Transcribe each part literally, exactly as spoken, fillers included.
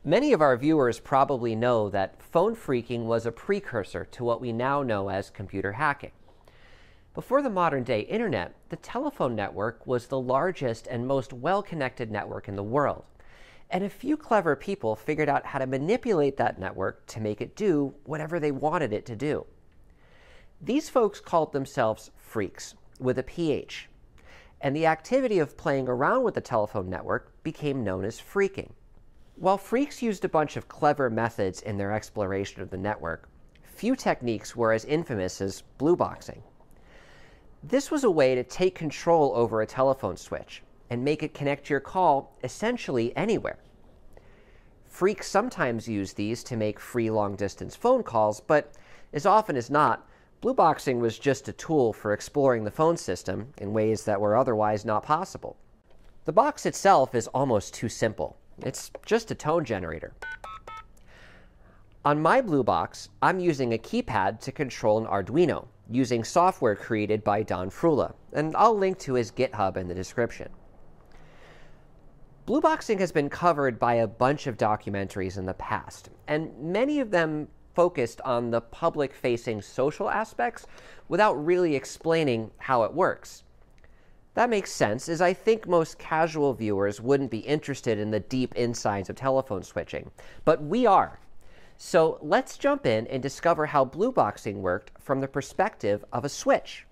Many of our viewers probably know that phone phreaking was a precursor to what we now know as computer hacking. Before the modern-day internet, the telephone network was the largest and most well-connected network in the world. And a few clever people figured out how to manipulate that network to make it do whatever they wanted it to do. These folks called themselves phreaks, with a P H. And the activity of playing around with the telephone network became known as phreaking. While phreaks used a bunch of clever methods in their exploration of the network, few techniques were as infamous as blue boxing. This was a way to take control over a telephone switch and make it connect your call essentially anywhere. Phreaks sometimes use these to make free long-distance phone calls, but as often as not, blue boxing was just a tool for exploring the phone system in ways that were otherwise not possible. The box itself is almost too simple. It's just a tone generator. On my blue box, I'm using a keypad to control an Arduino, using software created by Don Frula, and I'll link to his GitHub in the description. Blue boxing has been covered by a bunch of documentaries in the past, and many of them focused on the public-facing social aspects without really explaining how it works. That makes sense, as I think most casual viewers wouldn't be interested in the deep insides of telephone switching, but we are. So let's jump in and discover how blue boxing worked from the perspective of a switch.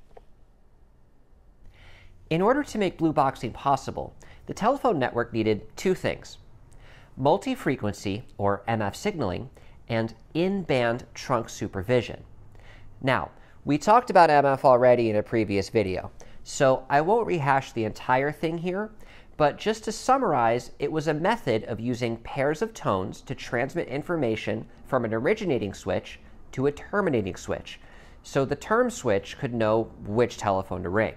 In order to make blue boxing possible, the telephone network needed two things: multi-frequency, or M F signaling, and in-band trunk supervision. Now, we talked about M F already in a previous video, so I won't rehash the entire thing here, but just to summarize, it was a method of using pairs of tones to transmit information from an originating switch to a terminating switch, so the term switch could know which telephone to ring.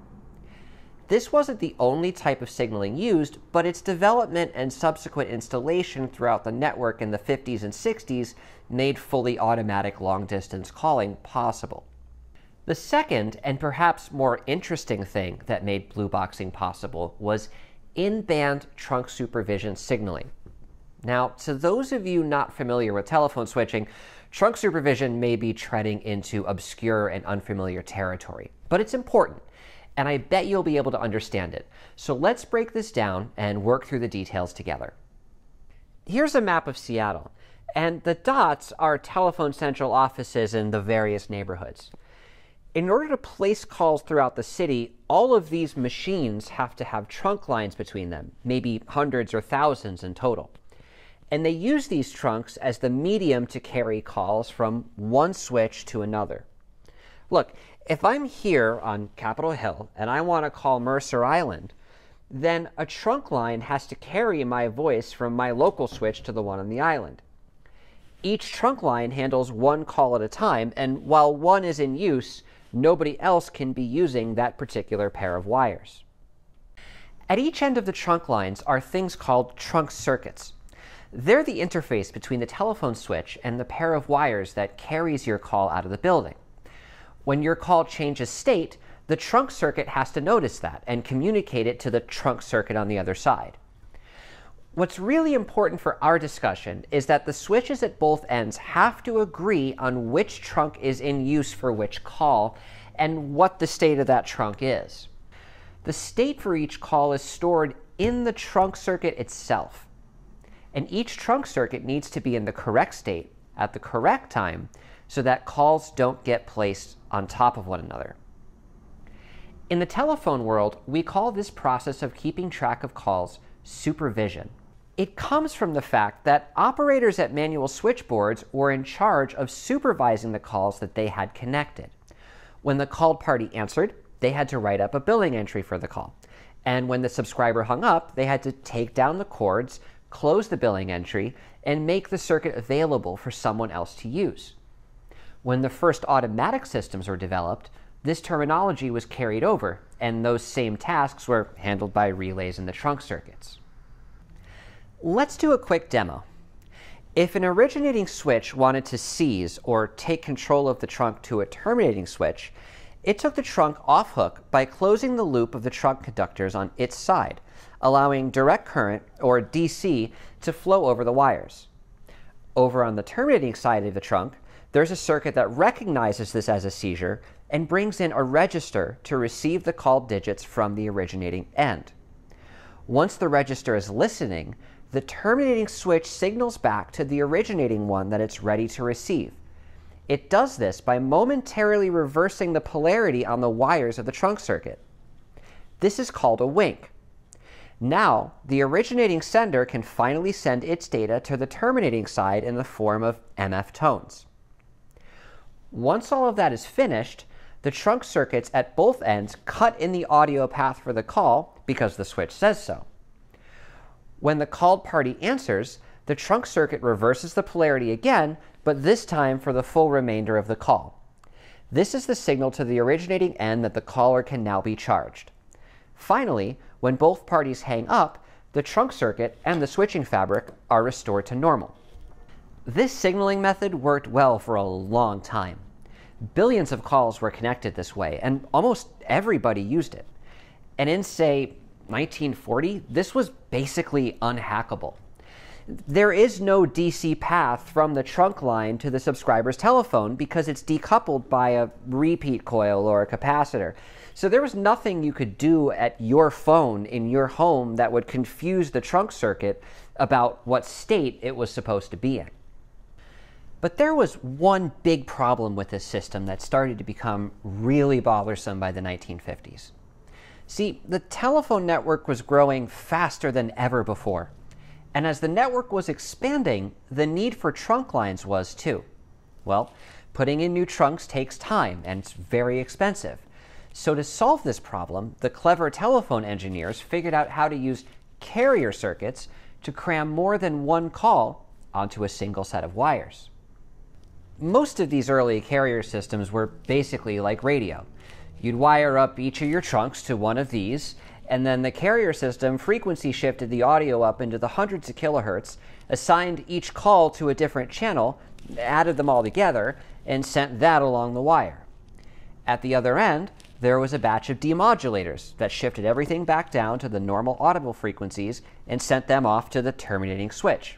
This wasn't the only type of signaling used, but its development and subsequent installation throughout the network in the fifties and sixties made fully automatic long-distance calling possible. The second, and perhaps more interesting thing that made blue boxing possible was in-band trunk supervision signaling. Now, to those of you not familiar with telephone switching, trunk supervision may be treading into obscure and unfamiliar territory, but it's important, and I bet you'll be able to understand it. So let's break this down and work through the details together. Here's a map of Seattle, and the dots are telephone central offices in the various neighborhoods. In order to place calls throughout the city, all of these machines have to have trunk lines between them, maybe hundreds or thousands in total. And they use these trunks as the medium to carry calls from one switch to another. Look, if I'm here on Capitol Hill and I want to call Mercer Island, then a trunk line has to carry my voice from my local switch to the one on the island. Each trunk line handles one call at a time, and while one is in use, nobody else can be using that particular pair of wires. At each end of the trunk lines are things called trunk circuits. They're the interface between the telephone switch and the pair of wires that carries your call out of the building. When your call changes state, the trunk circuit has to notice that and communicate it to the trunk circuit on the other side. What's really important for our discussion is that the switches at both ends have to agree on which trunk is in use for which call and what the state of that trunk is. The state for each call is stored in the trunk circuit itself, and each trunk circuit needs to be in the correct state at the correct time so that calls don't get placed on top of one another. In the telephone world, we call this process of keeping track of calls supervision. It comes from the fact that operators at manual switchboards were in charge of supervising the calls that they had connected. When the called party answered, they had to write up a billing entry for the call. And when the subscriber hung up, they had to take down the cords, close the billing entry, and make the circuit available for someone else to use. When the first automatic systems were developed, this terminology was carried over, and those same tasks were handled by relays in the trunk circuits. Let's do a quick demo. If an originating switch wanted to seize or take control of the trunk to a terminating switch, it took the trunk off hook by closing the loop of the trunk conductors on its side, allowing direct current, or D C, to flow over the wires. Over on the terminating side of the trunk, there's a circuit that recognizes this as a seizure and brings in a register to receive the called digits from the originating end. Once the register is listening, the terminating switch signals back to the originating one that it's ready to receive. It does this by momentarily reversing the polarity on the wires of the trunk circuit. This is called a wink. Now, the originating sender can finally send its data to the terminating side in the form of M F tones. Once all of that is finished, the trunk circuits at both ends cut in the audio path for the call because the switch says so. When the called party answers, the trunk circuit reverses the polarity again, but this time for the full remainder of the call. This is the signal to the originating end that the caller can now be charged. Finally, when both parties hang up, the trunk circuit and the switching fabric are restored to normal. This signaling method worked well for a long time. Billions of calls were connected this way, and almost everybody used it. And in, say, nineteen forty, this was basically unhackable. There is no D C path from the trunk line to the subscriber's telephone because it's decoupled by a repeat coil or a capacitor. So there was nothing you could do at your phone in your home that would confuse the trunk circuit about what state it was supposed to be in. But there was one big problem with this system that started to become really bothersome by the nineteen fifties. See, the telephone network was growing faster than ever before. And as the network was expanding, the need for trunk lines was too. Well, putting in new trunks takes time and it's very expensive. So to solve this problem, the clever telephone engineers figured out how to use carrier circuits to cram more than one call onto a single set of wires. Most of these early carrier systems were basically like radio. You'd wire up each of your trunks to one of these, and then the carrier system frequency shifted the audio up into the hundreds of kilohertz, assigned each call to a different channel, added them all together, and sent that along the wire. At the other end, there was a batch of demodulators that shifted everything back down to the normal audible frequencies and sent them off to the terminating switch.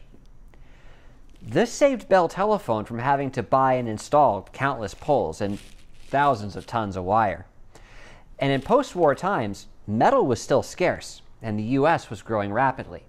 This saved Bell Telephone from having to buy and install countless poles and thousands of tons of wire. And in post-war times, metal was still scarce, and the U S was growing rapidly.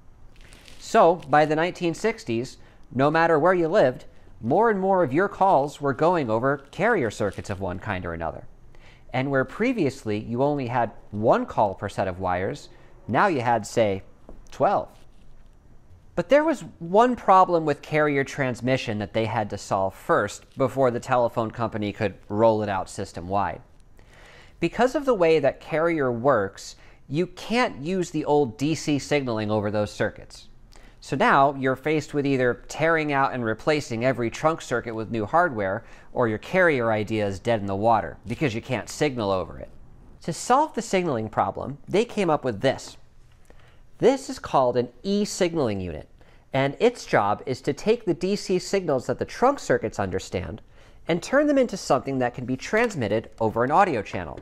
So, by the nineteen sixties, no matter where you lived, more and more of your calls were going over carrier circuits of one kind or another. And where previously you only had one call per set of wires, now you had, say, twelve. But there was one problem with carrier transmission that they had to solve first before the telephone company could roll it out system-wide. Because of the way that carrier works, you can't use the old D C signaling over those circuits. So now you're faced with either tearing out and replacing every trunk circuit with new hardware, or your carrier idea is dead in the water because you can't signal over it. To solve the signaling problem, they came up with this. This is called an e-signaling unit, and its job is to take the D C signals that the trunk circuits understand and turn them into something that can be transmitted over an audio channel.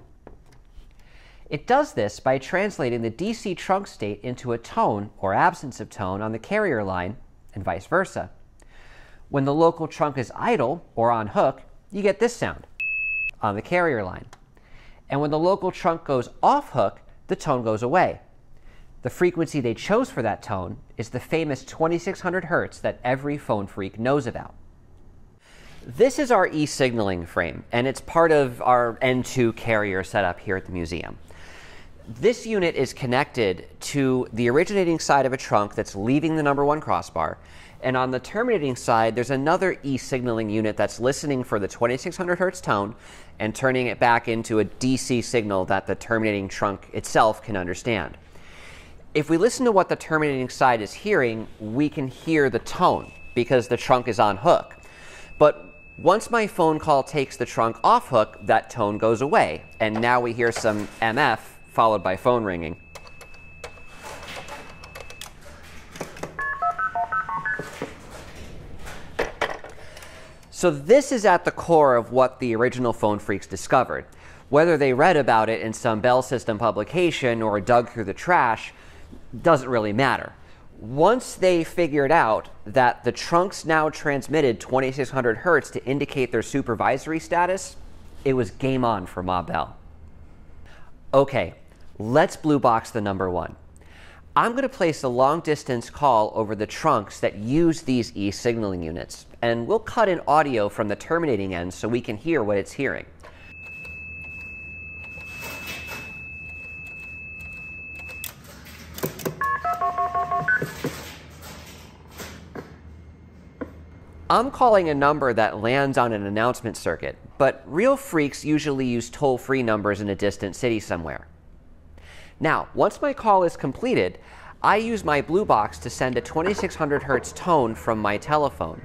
It does this by translating the D C trunk state into a tone or absence of tone on the carrier line, and vice versa. When the local trunk is idle or on hook, you get this sound on the carrier line. And when the local trunk goes off hook, the tone goes away. The frequency they chose for that tone is the famous twenty-six hundred hertz that every phone freak knows about. This is our e-signaling frame, and it's part of our N two carrier setup here at the museum. This unit is connected to the originating side of a trunk that's leaving the number one crossbar, and on the terminating side, there's another e-signaling unit that's listening for the twenty-six hundred hertz tone and turning it back into a D C signal that the terminating trunk itself can understand. If we listen to what the terminating side is hearing, we can hear the tone because the trunk is on hook. But once my phone call takes the trunk off hook, that tone goes away, and now we hear some M F followed by phone ringing. So this is at the core of what the original phone freaks discovered. Whether they read about it in some Bell System publication or dug through the trash, doesn't really matter. Once they figured out that the trunks now transmitted twenty-six hundred hertz to indicate their supervisory status, it was game on for Ma Bell. Okay, let's blue box the number one. I'm going to place a long-distance call over the trunks that use these e-signaling units, and we'll cut in audio from the terminating end so we can hear what it's hearing. I'm calling a number that lands on an announcement circuit, but real freaks usually use toll-free numbers in a distant city somewhere. Now, once my call is completed, I use my blue box to send a twenty-six hundred hertz tone from my telephone.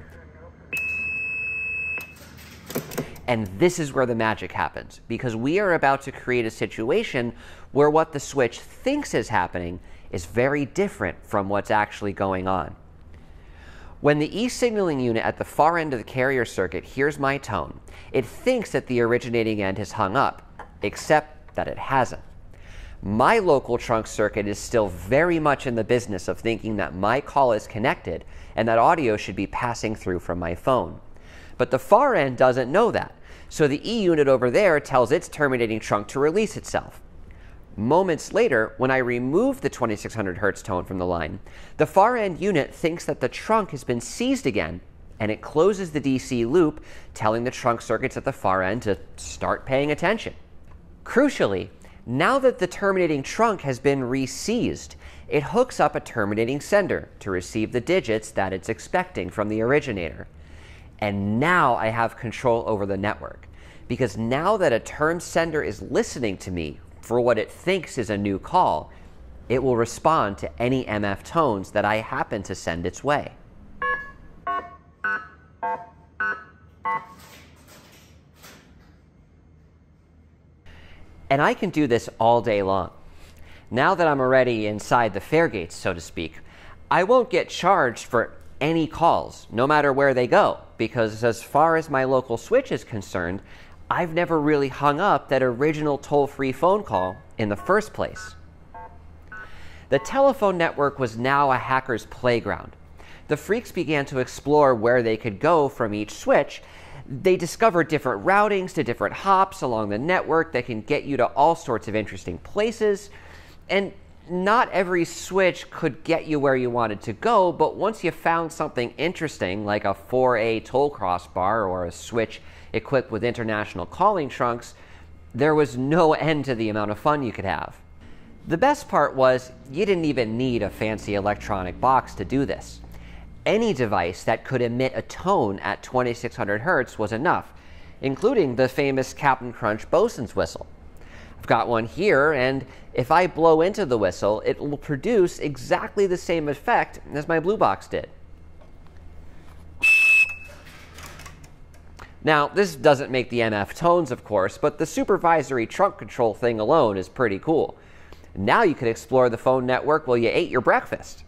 And this is where the magic happens, because we are about to create a situation where what the switch thinks is happening is very different from what's actually going on. When the e-signaling unit at the far end of the carrier circuit hears my tone, it thinks that the originating end has hung up, except that it hasn't. My local trunk circuit is still very much in the business of thinking that my call is connected and that audio should be passing through from my phone. But the far end doesn't know that, so the E unit over there tells its terminating trunk to release itself. Moments later, when I remove the twenty-six hundred hertz tone from the line, the far end unit thinks that the trunk has been seized again, and it closes the D C loop, telling the trunk circuits at the far end to start paying attention. Crucially, now that the terminating trunk has been re-seized, it hooks up a terminating sender to receive the digits that it's expecting from the originator. And now I have control over the network, because now that a term sender is listening to me for what it thinks is a new call, it will respond to any M F tones that I happen to send its way. And I can do this all day long. Now that I'm already inside the fare gates, so to speak, I won't get charged for any calls, no matter where they go, because as far as my local switch is concerned, I've never really hung up that original toll-free phone call in the first place. The telephone network was now a hacker's playground. The freaks began to explore where they could go from each switch. They discovered different routings to different hops along the network that can get you to all sorts of interesting places. And not every switch could get you where you wanted to go, but once you found something interesting, like a four A toll crossbar or a switch equipped with international calling trunks, there was no end to the amount of fun you could have. The best part was you didn't even need a fancy electronic box to do this. Any device that could emit a tone at twenty-six hundred hertz was enough, including the famous Captain Crunch bosun's whistle. I've got one here, and if I blow into the whistle, it will produce exactly the same effect as my blue box did. Now, this doesn't make the M F tones, of course, but the supervisory trunk control thing alone is pretty cool. Now you could explore the phone network while you ate your breakfast.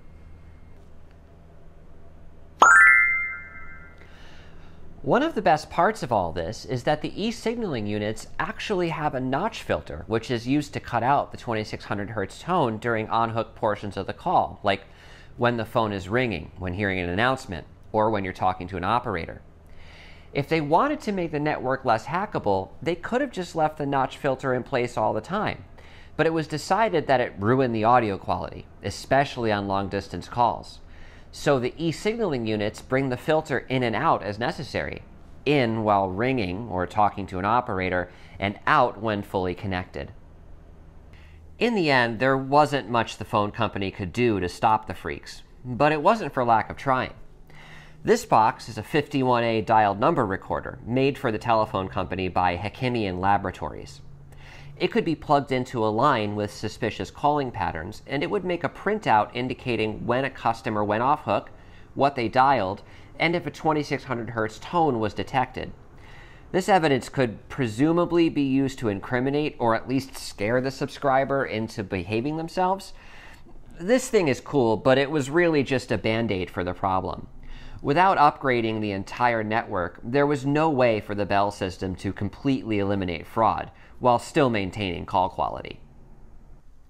One of the best parts of all this is that the e-signaling units actually have a notch filter, which is used to cut out the twenty-six hundred hertz tone during on-hook portions of the call, like when the phone is ringing, when hearing an announcement, or when you're talking to an operator. If they wanted to make the network less hackable, they could have just left the notch filter in place all the time. But it was decided that it ruined the audio quality, especially on long-distance calls. So the e-signaling units bring the filter in and out as necessary, in while ringing or talking to an operator, and out when fully connected. In the end, there wasn't much the phone company could do to stop the freaks, but it wasn't for lack of trying. This box is a fifty-one A dialed number recorder made for the telephone company by Hakimian Laboratories. It could be plugged into a line with suspicious calling patterns, and it would make a printout indicating when a customer went off hook, what they dialed, and if a twenty-six hundred hertz tone was detected. This evidence could presumably be used to incriminate or at least scare the subscriber into behaving themselves. This thing is cool, but it was really just a band-aid for the problem. Without upgrading the entire network, there was no way for the Bell system to completely eliminate fraud, while still maintaining call quality.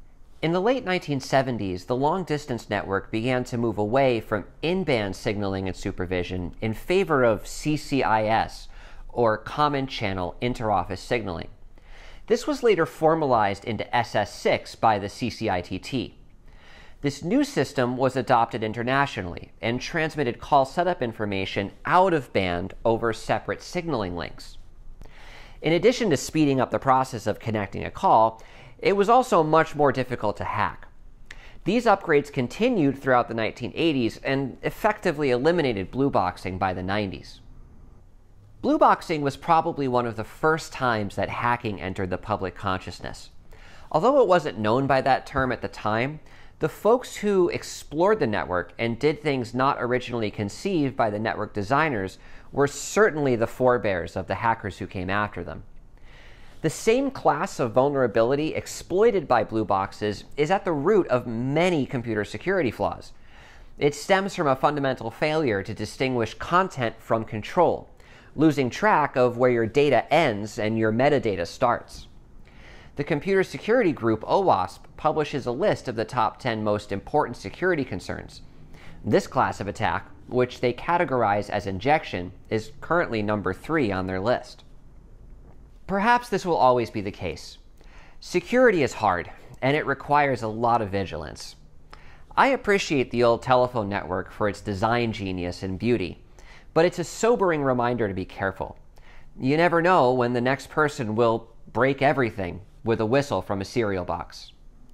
In the late nineteen seventies, the long-distance network began to move away from in-band signaling and supervision in favor of C C I S, or Common Channel Interoffice Signaling. This was later formalized into S S six by the C C I T T. This new system was adopted internationally and transmitted call setup information out of band over separate signaling links. In addition to speeding up the process of connecting a call, it was also much more difficult to hack. These upgrades continued throughout the nineteen eighties and effectively eliminated blue boxing by the nineties. Blue boxing was probably one of the first times that hacking entered the public consciousness. Although it wasn't known by that term at the time, the folks who explored the network and did things not originally conceived by the network designers were certainly the forebears of the hackers who came after them. The same class of vulnerability exploited by blue boxes is at the root of many computer security flaws. It stems from a fundamental failure to distinguish content from control, losing track of where your data ends and your metadata starts. The computer security group OWASP publishes a list of the top ten most important security concerns. This class of attack, which they categorize as injection, is currently number three on their list. Perhaps this will always be the case. Security is hard, and it requires a lot of vigilance. I appreciate the old telephone network for its design genius and beauty, but it's a sobering reminder to be careful. You never know when the next person will break everything with a whistle from a cereal box.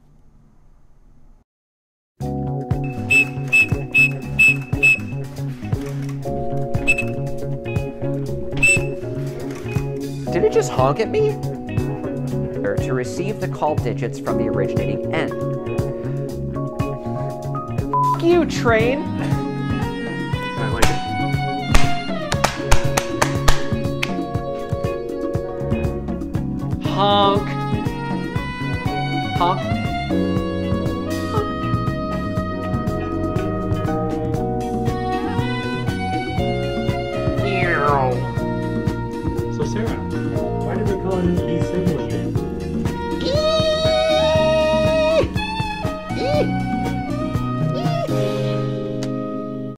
Did it just honk at me? Or to receive the call digits from the originating end. F you, train! I like it. Honk. Honk.